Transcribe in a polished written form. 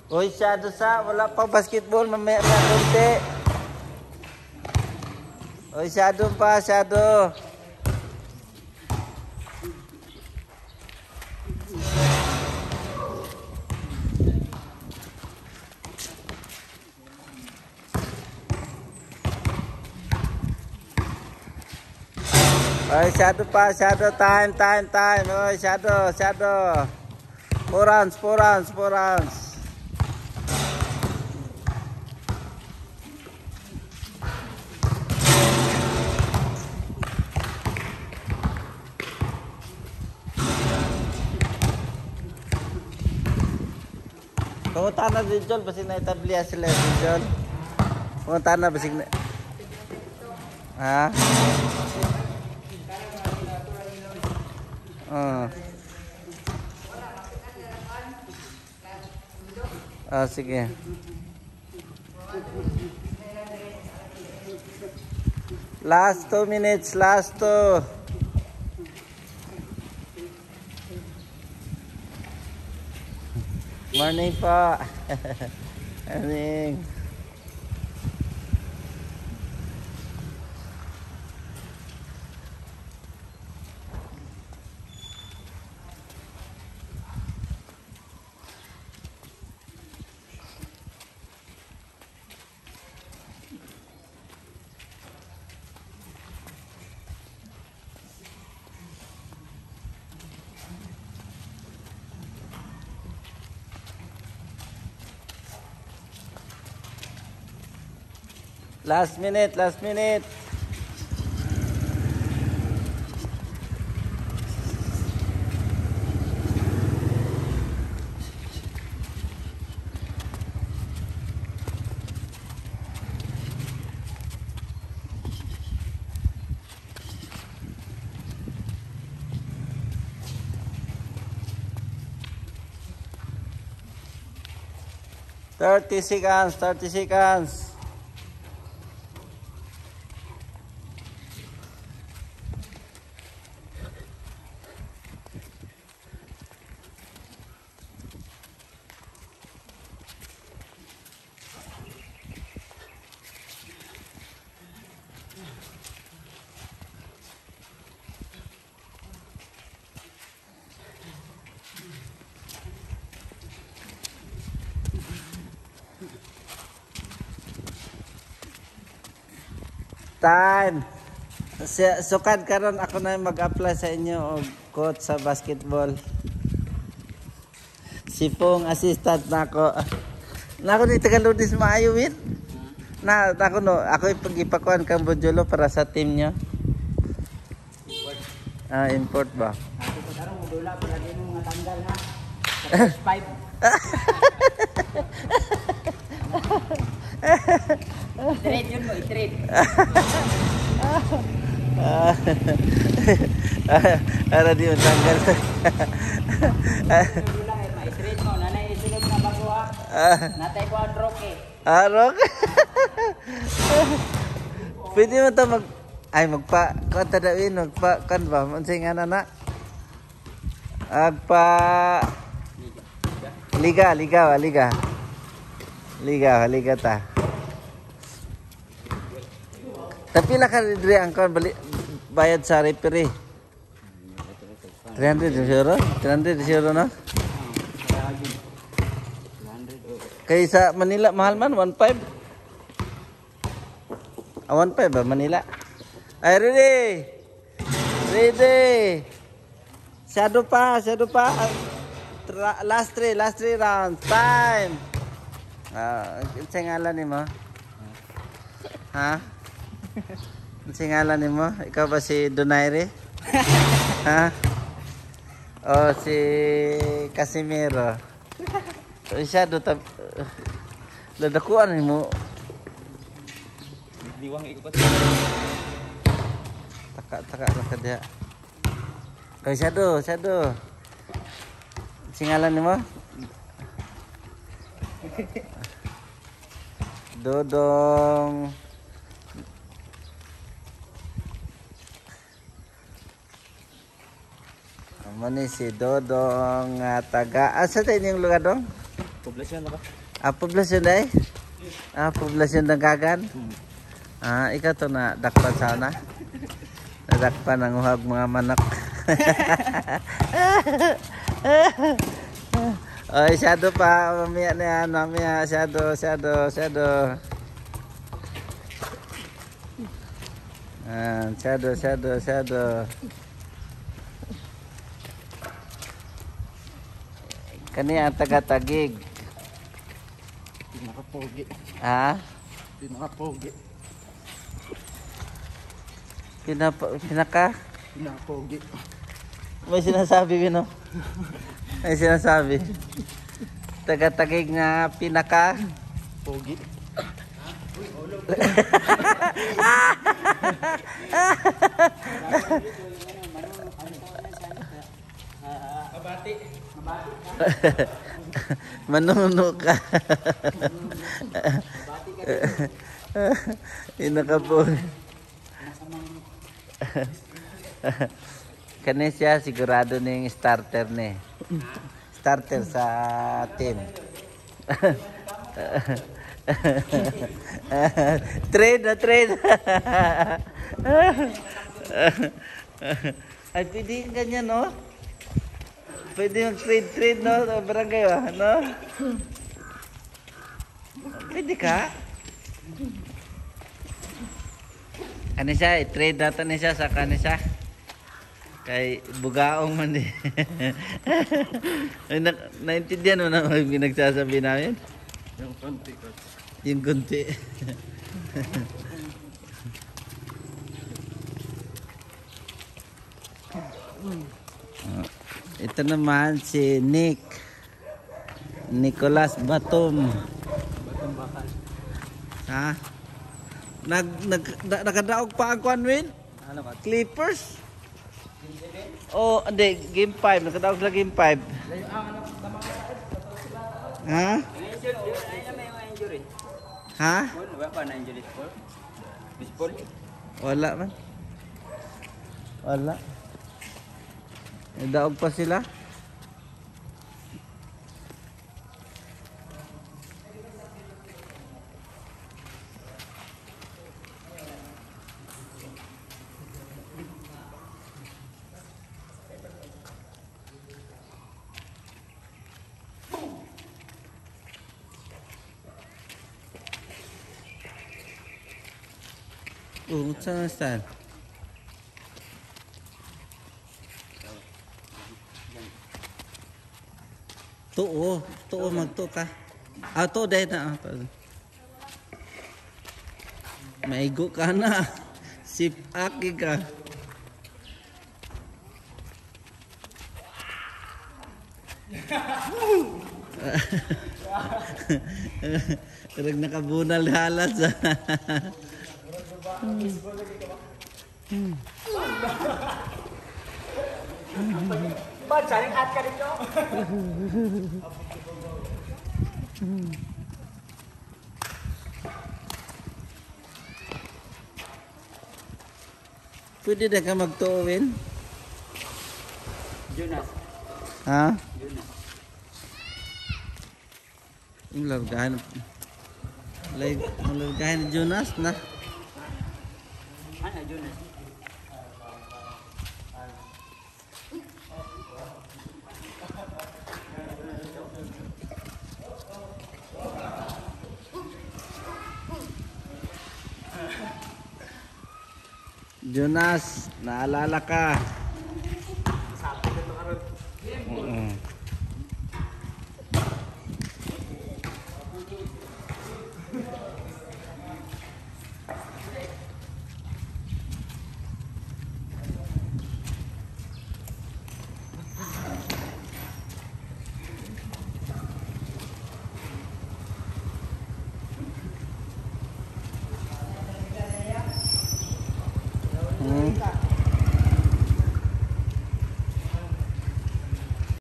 Uy, shadow sa. Wala pang basketball. Mamaya konti. Uy, shadow pa, shadow. Uy, shadow pa, shadow. Time. Uy, shadow. 4 rounds. Pumunta na din, Jol. Basig na itabliya sila din, Jol. Pumunta na, basig na. Ha? Sige. Last 2 minutes, last 2. Morning po. Morning. Last minute. 30 seconds. Time. Sukad karon ako na mag-apply sa inyo og coach sa basketball. Si Pong assistant nako. Nako ni tagaludis maayo wit. Ako ipagipakuan kang Bonjolo para sa team nyo. Import ba? Ako ko tarong modula para din mga tanggal ha. Sa 5. Trade yun mo, i-trade. Ara di tanggal. I-trade mo, nanay isunod na bago ha. Natay ko ang roke. Roke? Pwede mo ito magpa-kanta dawin, magpa-kan ba? Mansay nga na. Liga ta. Tapi lah kan diri angkon bayad sa referee. 300 euro no? Kaya sa Manila mahal man 1.5. 1.5 ba Manila? Ay ready. Shadow pa. Last three rounds. Time. Ngalan ni mo? Ha? Ngalan ni mo? Ikaw ba si Donaire? Ha? O si Casimiro? Shadow ladakuan ni mo. Liwang ikut. Taka ka dia. Kau shadow. Singalan ni mo? Dodong. Mana si Dodong taga asa tayo yung lugar dong? Poblasyon na ba? Poblasyon day? Poblasyon ng Gagan? Ikaw to na dakpan sana? Nadakpan ang uhag mga manok. Oy, shadow pa. Mamaya na yan. Mamaya, shadow. Shadow. Kani ang taga-tagig. Pinakapogi. Pinaka? Pinakapogi. May sinasabi, Bino? May sinasabi. Taga-tagig nga pinaka? Pogi. Mabati. Manuno ka. Pinaka-po. Kani siya sigurado ning starter ni. Starter sa team. Trade. Ay, pwede yung ganyan, no? Pwede yung trade, no? Barangay, no? Pwede ka? Ano siya, i-trade natin siya sa kanisa. Kay bugaong man di. Naintindihan mo na yung pinagsasabi namin? Yung konti. Yung konti. Ito naman si Nicolas Batum. Batong bakal. Nakadaog pa ang Kwanwin? Ano ka? Clippers? Hindi. Game 5. Nakadaog sila Game 5. Ha? Injury. Ha? Wala pa na injury sport. Baseball. Wala man. Wala. Daog pa sila. Saan na saan? Tuo magto ka. To dahil na. Maigo ka na. Sipaki ka. Karag nakabunal halas. Bad, saling hat ka dito. Pwede na ka magtuwin? Jonas. Ha? Jonas. Yung largahan. Largahan ni Jonas na. Ano Jonas? Jonas, naalala ka.